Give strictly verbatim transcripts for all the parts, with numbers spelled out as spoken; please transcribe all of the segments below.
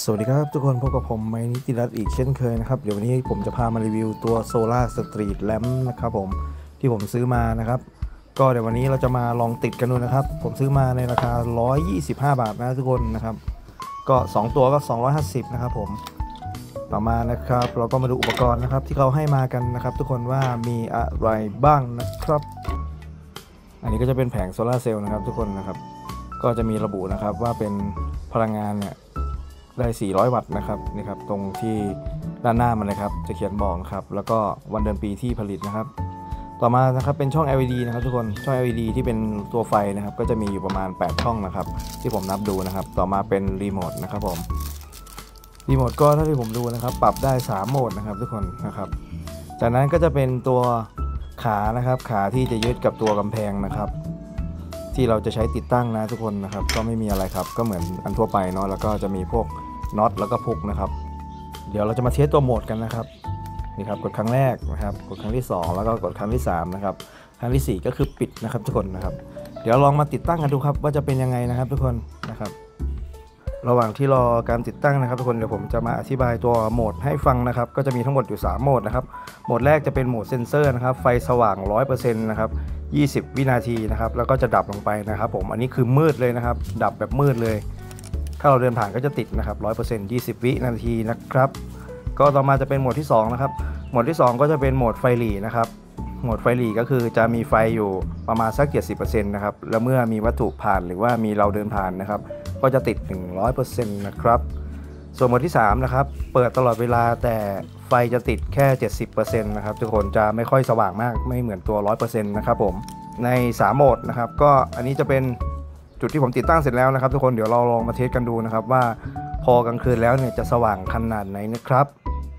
สวัสดีครับทุกคนพบกับผมไมค์นิติรัตน์อีกเช่นเคยนะครับเดี๋ยววันนี้ผมจะพามารีวิวตัว Solar Street Lamp นะครับผมที่ผมซื้อมานะครับก็เดี๋ยววันนี้เราจะมาลองติดกันดูนะครับผมซื้อมาในราคาหนึ่งร้อยยี่สิบห้าบาทนะทุกคนนะครับก็สองตัวก็สองร้อยห้าสิบนะครับผมต่อมานะครับเราก็มาดูอุปกรณ์นะครับที่เขาให้มากันนะครับทุกคนว่ามีอะไรบ้างนะครับอันนี้ก็จะเป็นแผงโซลาร์เซลล์นะครับทุกคนนะครับก็จะมีระบุนะครับว่าเป็นพลังงานเนี่ยได้สี่ร้อยวัตต์นะครับนี่ครับตรงที่ด้านหน้ามันเลยครับจะเขียนบอกครับแล้วก็วันเดือนปีที่ผลิตนะครับต่อมานะครับเป็นช่อง แอล อี ดี นะครับทุกคนช่อง แอล อี ดี ที่เป็นตัวไฟนะครับก็จะมีอยู่ประมาณแปดช่องนะครับที่ผมนับดูนะครับต่อมาเป็นรีโมทนะครับผมรีโมทก็เท่าที่ผมดูนะครับปรับได้สามโหมดนะครับทุกคนนะครับจากนั้นก็จะเป็นตัวขานะครับขาที่จะยึดกับตัวกำแพงนะครับที่เราจะใช้ติดตั้งนะทุกคนนะครับก็ไม่มีอะไรครับก็เหมือนอันทั่วไปเนาะแล้วก็จะมีพวกน็อตแล้วก็พุกนะครับเดี๋ยวเราจะมาเทสตัวโหมดกันนะครับนี่ครับกดครั้งแรกนะครับกดครั้งที่สองแล้วก็กดครั้งที่สามนะครับครั้งที่สี่ก็คือปิดนะครับทุกคนนะครับเดี๋ยวลองมาติดตั้งกันดูครับว่าจะเป็นยังไงนะครับทุกคนนะครับระหว่างที่รอการติดตั้งนะครับทุกคนเดี๋ยวผมจะมาอธิบายตัวโหมดให้ฟังนะครับก็จะมีทั้งหมดอยู่สามโหมดนะครับโหมดแรกจะเป็นโหมดเซ็นเซอร์นะครับไฟสว่าง ร้อยเปอร์เซ็นต์ นะครับยี่สิบวินาทีนะครับแล้วก็จะดับลงไปนะครับผมอันนี้คือมืดเลยนะครับดับแบบมืดเลยถ้าเราเดินผ่านก็จะติดนะครับ ร้อยเปอร์เซ็นต์ ยี่สิบวินาทีนะครับก็ต่อมาจะเป็นโหมดที่สองนะครับโหมดที่สองก็จะเป็นโหมดไฟหรี่นะครับโหมดไฟหรี่ก็คือจะมีไฟอยู่ประมาณสัก เจ็ดสิบเปอร์เซ็นต์ นะครับแล้วเมื่อมีวัตถุผ่านหรือว่ามีเราเดินผ่านนะครับก็จะติด หนึ่งร้อยเปอร์เซ็นต์ นะครับส่วนโหมดที่สามนะครับเปิดตลอดเวลาแต่ไฟจะติดแค่ เจ็ดสิบเปอร์เซ็นต์ นะครับทุกคนจะไม่ค่อยสว่างมากไม่เหมือนตัว ร้อยเปอร์เซ็นต์ นะครับผมในสามโหมดนะครับก็อันนี้จะเป็นจุดที่ผมติดตั้งเสร็จแล้วนะครับทุกคนเดี๋ยวเราลองมาเทสกันดูนะครับว่าพอกลางคืนแล้วเนี่ยจะสว่างขนาดไหนนะครับ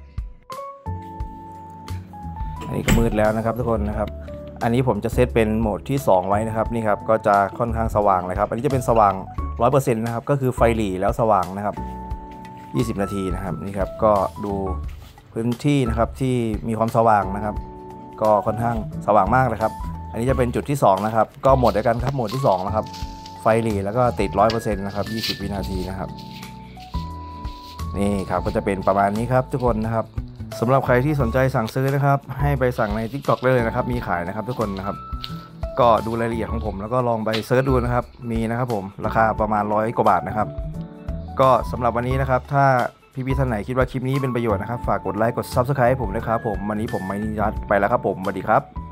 อันนี้ก็มืดแล้วนะครับทุกคนนะครับอันนี้ผมจะเซตเป็นโหมดที่สองไว้นะครับนี่ครับก็จะค่อนข้างสว่างเลยครับอันนี้จะเป็นสว่าง ร้อยเปอร์เซ็นต์ นะครับก็คือไฟหรี่แล้วสว่างนะครับยี่สิบนาทีนะครับนี่ครับก็ดูพื้นที่นะครับที่มีความสว่างนะครับก็ค่อนข้างสว่างมากเลยครับอันนี้จะเป็นจุดที่สองนะครับก็โหมดเดียวกันครับโหมดที่สองนะครับไฟหรี่แล้วก็ติด ร้อยเปอร์เซ็นต์ นะครับยี่สิบวินาทีนะครับนี่ครับก็จะเป็นประมาณนี้ครับทุกคนนะครับสำหรับใครที่สนใจสั่งซื้อนะครับให้ไปสั่งใน ทิกต็อก ได้เลยนะครับมีขายนะครับทุกคนนะครับก็ดูรายละเอียดของผมแล้วก็ลองไปเซิร์ชดูนะครับมีนะครับผมราคาประมาณร้อยกว่าบาทนะครับก็สำหรับวันนี้นะครับถ้าพี่ๆท่านไหนคิดว่าคลิปนี้เป็นประโยชน์นะครับฝากกดไลค์กด ซับสไครบ์ ให้ผมด้วยครับผมวันนี้ผมไมค์นิติรัตน์ไปแล้วครับผมสวัสดีครับ